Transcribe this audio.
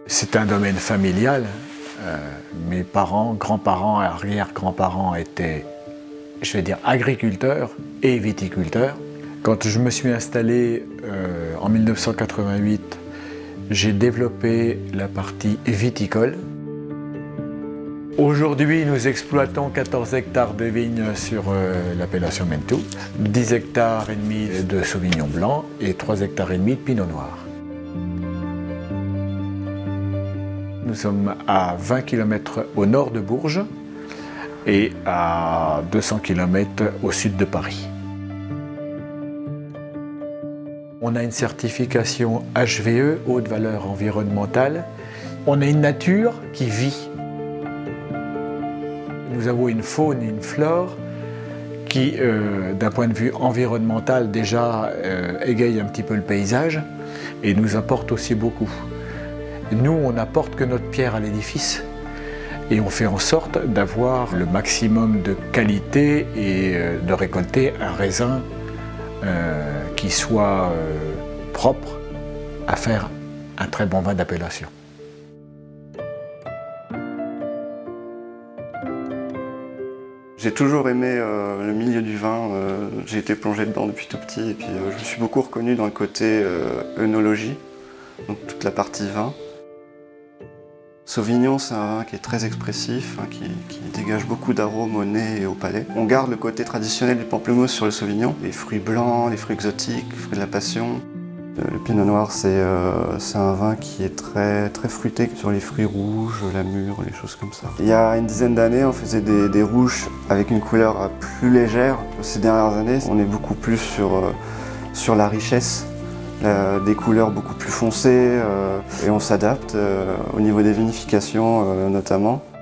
C'est un domaine familial. Mes parents, grands-parents et arrière-grands-parents étaient, je vais dire, agriculteurs et viticulteurs. Quand je me suis installé en 1988, j'ai développé la partie viticole. Aujourd'hui, nous exploitons 14 hectares de vignes sur l'appellation Menthou, 10 hectares et demi de Sauvignon blanc et 3 hectares et demi de Pinot noir. Nous sommes à 20 km au nord de Bourges et à 200 km au sud de Paris. On a une certification HVE, haute valeur environnementale. On a une nature qui vit. Nous avons une faune et une flore qui, d'un point de vue environnemental, déjà égaye un petit peu le paysage et nous apporte aussi beaucoup. Nous, on n'apporte que notre pierre à l'édifice et on fait en sorte d'avoir le maximum de qualité et de récolter un raisin qui soit propre à faire un très bon vin d'appellation. J'ai toujours aimé le milieu du vin, j'ai été plongé dedans depuis tout petit et puis je me suis beaucoup reconnu dans le côté œnologie, donc toute la partie vin. Sauvignon, c'est un vin qui est très expressif, hein, qui dégage beaucoup d'arômes au nez et au palais. On garde le côté traditionnel du pamplemousse sur le Sauvignon, les fruits blancs, les fruits exotiques, les fruits de la passion. Le Pinot Noir, c'est un vin qui est très fruité sur les fruits rouges, la mûre, les choses comme ça. Il y a une dizaine d'années, on faisait des rouges avec une couleur plus légère. Ces dernières années, on est beaucoup plus sur la richesse, des couleurs beaucoup plus foncées et on s'adapte au niveau des vinifications notamment.